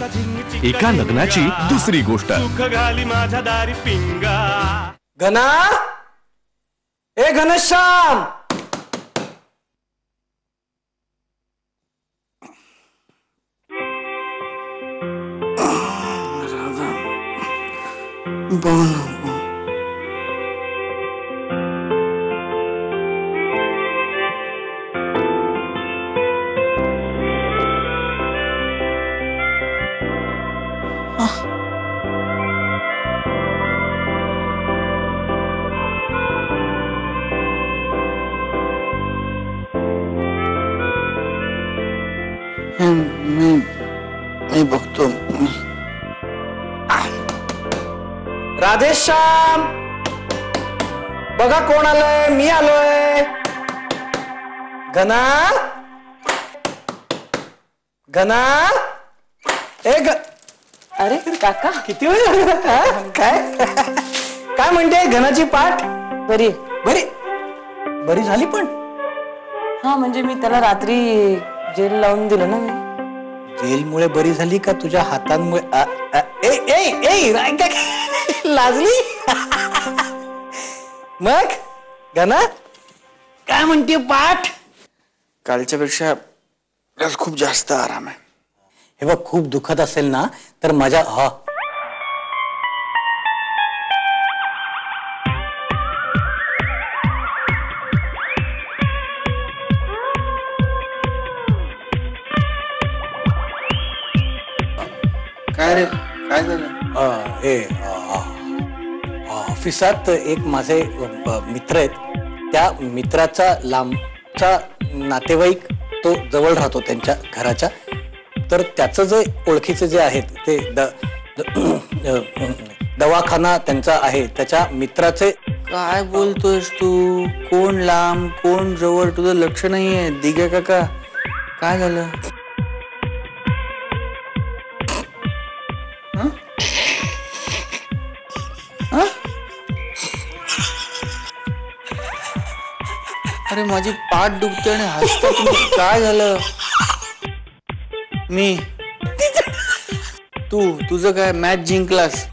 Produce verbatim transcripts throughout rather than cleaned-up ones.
एका लग्नाची दुसरी गोष्ट। सुख घाली माझ्या दारी पिंगा। घना, ए घनश्याम, मी मी बघतो। राधेश्याम, बघा कोण आलंय। मी आलोय। घना, घना, ए ग, अरे काका, किती वेळ झाला? काय काय म्हणते घनाची पाठ? बरी बरी बरी झाली पण? हा, म्हणजे मी त्याला रात्री जेल लावून दिलं ना मी। जेलमुळे बरी झाली का तुझ्या हातांमुळे? आ, आ, ए ए ए राय का लाजली? मग घना काय म्हणते पाठ? कालच्या पेक्षा आज खूप जास्त आराम आहे। हे बघ, खूप दुखत असेल ना तर माझ्या हा काय रे, काय झालं? हे ऑफिसात एक माझे मित्र आहेत, त्या मित्राचा लांबचा नातेवाईक तो जवळ राहतो त्यांच्या घराच्या, तर त्याचं जे ओळखीचे जे आहेत ते द, द, दवाखाना त्यांचा आहे, त्याच्या मित्राचे। काय बोलतोयस तू? कोण लांब कोण जवळ तुझं लक्ष नाहीये दिग्या काका? काय झालं? अरे माझी पाठ दुखते आणि हसता तुम्ही। काय झालं? मी तू तुझं काय मॅच जिंकलास?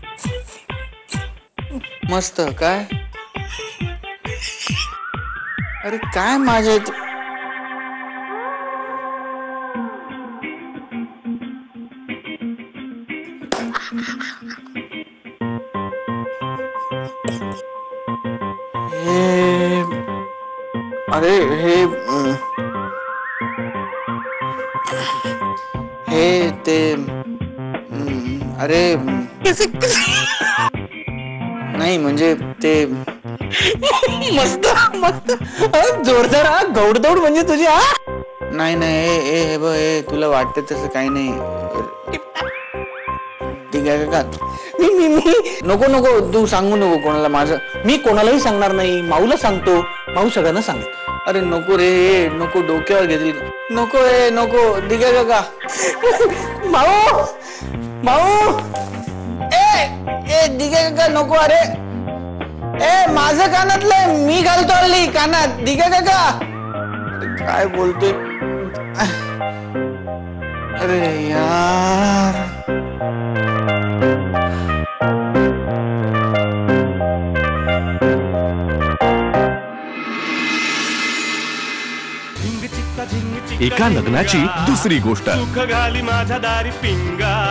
मस्त। काय अरे काय माझ्या अरे हे हे ते अरे नाही म्हणजे ते मस्त मस्त जोरदार हा, गौडदौड म्हणजे तुझी। हा नाही नाही हे हे बघ, हे तुला वाटतं तसं काही नाही। ठीक आहे का? मी मी मी नको नको तू सांगू नको कोणाला माझं। मी कोणालाही सांगणार नाही, माऊला सांगतो, माऊ सगळ्यांना सांग। अरे नको रे, नको डोक्यावर घेतली, नको रे नको दिग्या काका। माऊ माऊ ए ए दिग्या काका नको। अरे ए माझं कानातलं मी घालतो हल्ली कानात दिग्या काका। काय बोलतोय? अरे यार एका लग्नाची दुसरी गोष्ट। सुख घाली माझ्या दारी पिंगा।